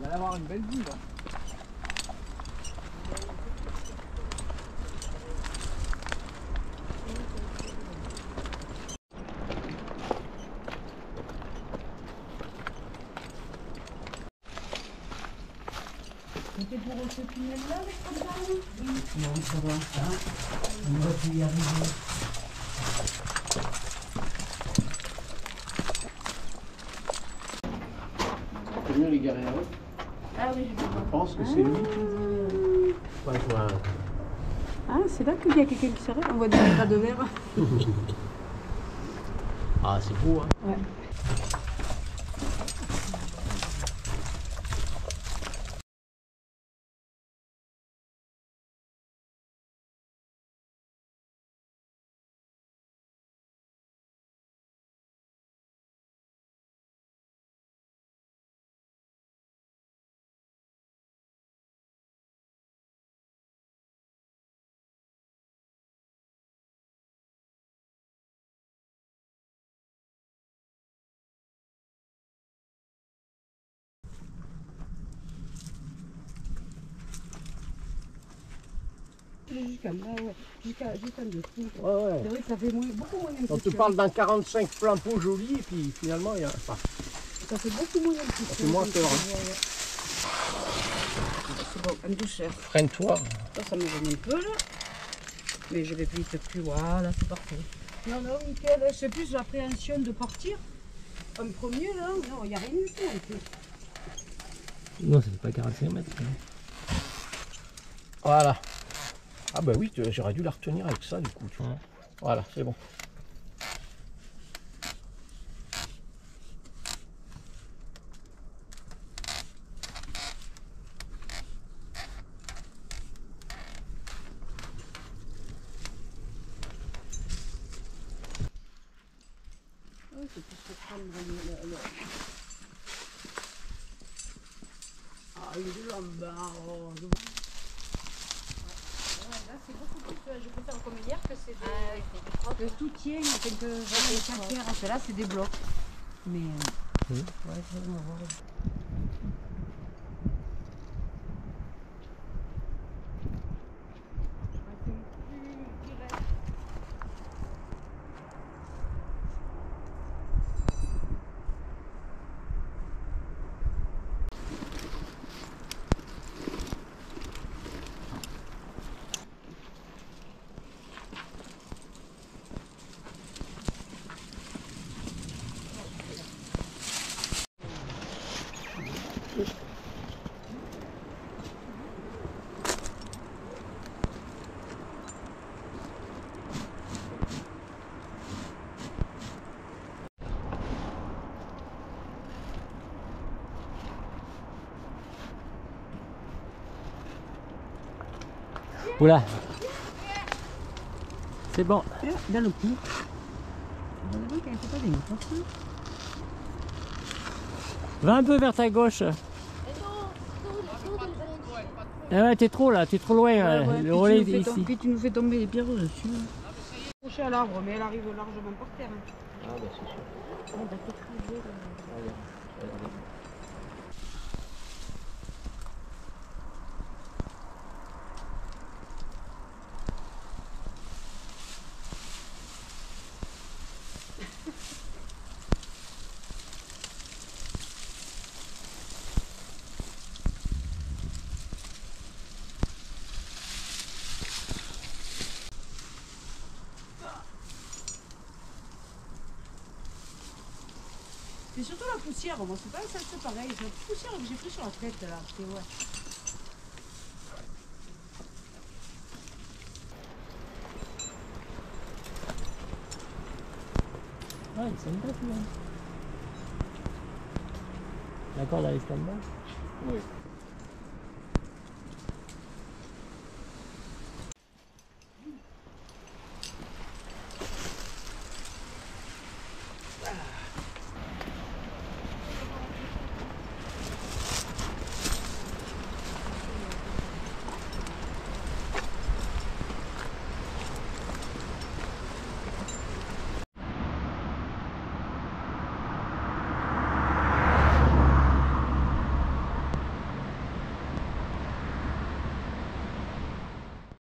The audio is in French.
va avoir une belle vue là. C'était pour ce tunnel-là, les campagnes? Oui. Non, ça va, hein. On va plus y arriver. C'est bien les garer là-haut. Ah oui, je pense que c'est lui. Ouais, je vois. Ah, c'est là qu'il y a quelqu'un qui s'arrête. On voit des tas de verre. Ah, c'est beau, hein. Ouais. Jusqu'à là, ouais. Jusqu'en dessous. Ouais, ouais. C'est vrai que ça fait beaucoup moins d'impression. On te parle d'un 45 plein pot joli, et puis finalement, il y a pas. Ça fait beaucoup moins d'impression. Ça fait moins peur. C'est bon, en douceur. Freine-toi. Ça me remet un peu là. Mais je vais vite plus. Voilà, c'est parfait. Non, non, nickel. C'est plus l'appréhension de partir. En premier là, non, il n'y a rien du tout en plus. Non, ça fait pas 45 mètres. Hein. Voilà. Ah bah oui, j'aurais dû la retenir avec ça du coup. Tu vois. Voilà, c'est bon. Oui, c'est plus que prendre le... Ah, il est là en bas. Oh, là, c'est beaucoup plus... Je préfère comme hier que c'est des... que tout tient, enfin que les calcaires. Ceux-là, c'est des blocs. Mais... Oui. Ouais, ça va voir. Oula. C'est bon. Dans le cul. On va qu'elle fait pas des mots. Va un peu vers ta gauche. Ah ouais, t'es trop là, t'es trop loin. Ouais, le relais est ici. Puis tu nous fais tomber les pierres dessus. Coucher à l'arbre, mais elle arrive largement par terre. Ah bah c'est sûr. On a fait creuser. C'est surtout la poussière, moi c'est pas ça, c'est pareil, c'est la poussière que j'ai pris sur la tête là, c'est ouais. Ouais, c'est une bête, là. La corde elle est stand-by. Oui.